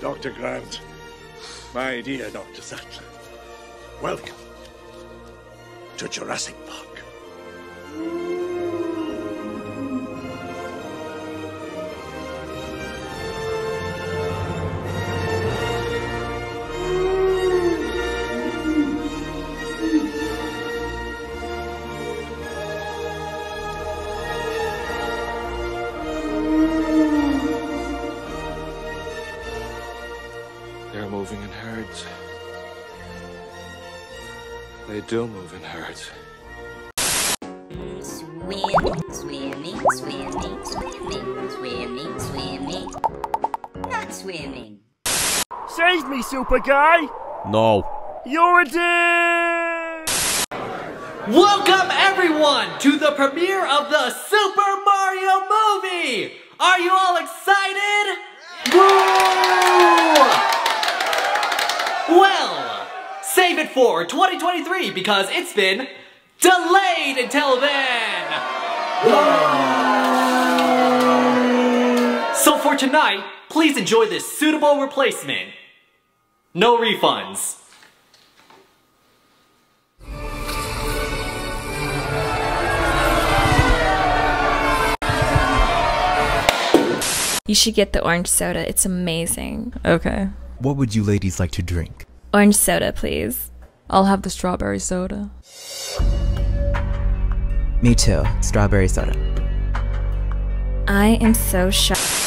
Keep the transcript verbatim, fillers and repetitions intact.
Doctor Grant, my dear Doctor Sattler, welcome to Jurassic Park. They're moving in herds. They do move in herds. Swimming, swimming, swimming, swimming, swimming, swimming. Not swimming. Save me, super guy! No. You're a dick! Welcome everyone to the premiere of the Super Mario movie! Are you all excited? Woo! Well, save it for twenty twenty-three because it's been delayed until then! So for tonight, please enjoy this suitable replacement. No refunds. You should get the orange soda. It's amazing. Okay. What would you ladies like to drink? Orange soda, please. I'll have the strawberry soda. Me too. Strawberry soda. I am so shocked.